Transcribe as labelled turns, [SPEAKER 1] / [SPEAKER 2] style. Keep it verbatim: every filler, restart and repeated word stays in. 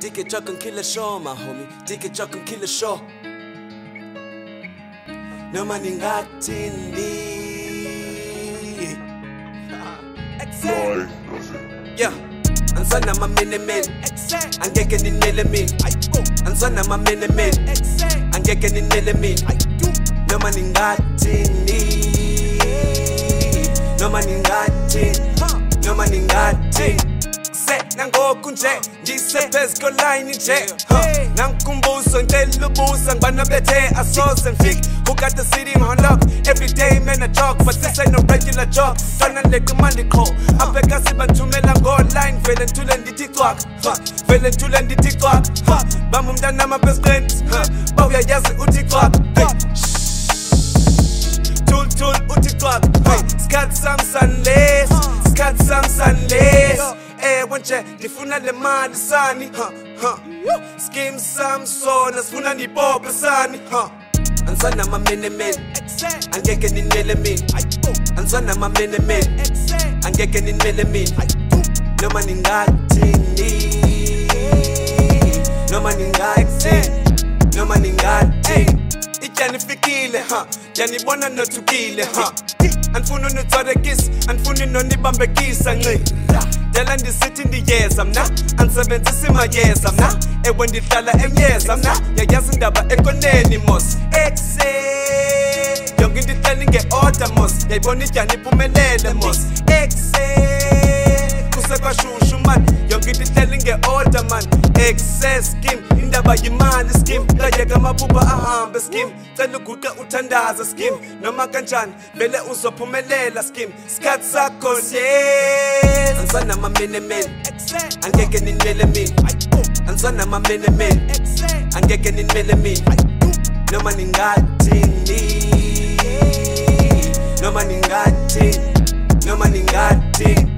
[SPEAKER 1] Dike Chuck and kill a show, my homie. Dike Chuck and kill a show. No man in Gatini. Yeah, and son of my mini men. I'm getting in element. And son of my mini men. I'm getting in element. No man in Gatini. No man in Gatini. No man in Gatini. Nango kunje, jise Phez'Koline je. Nankumbuso ngelu busa, ngibana bethe asoze ngifik. Who got the city on lock? Every day man a talk, but this ain't no regular job. Fana leke money call. Apeka sibanthumela ngo-line, vele ntule ndithi cwak. Vele ntule ndithi cwak. Bamba umntana ama best friends. Bawuyayazi uthi cwak. Tul tul uthi cwak. Skat sam sunless, skat sam sunless. Eh, wanje ndifuna le mali sani, ha ha. Scheme Samson asifuna ndipope sani, ha. Ansana ma mini men, angeke ninele min. Ansana ma mini men, angeke ninele min. No man ingatini, no man ingatini, no man ingatini. Ijani fikile, ha. Jani bona no tukile, ha. Anfunu no twarekis, anfunu no nibambekisa ngi. Tell and the city in the yes, I'm not. And seventy sima yes, I'm not. And when the tala em yes, I'm not. Ya yasin daba ekonenimos. Exe. Young in the telling get autumos. Ya boni jani pumelele mos. Exe. Kuseba shushu man. Young in the telling get autumn excess scheme. Indaba yimali scheme. Kayeka mabuba ahambe scheme. Telu kuka utandaza scheme. Noma kanjani vele uzophumelela scheme. Skat sakho yes. Ansana ma mini men, angeke ninele min. Ansana ma mini men, angeke ninele min. No man ingatini, no man ingatini, no man ingatini.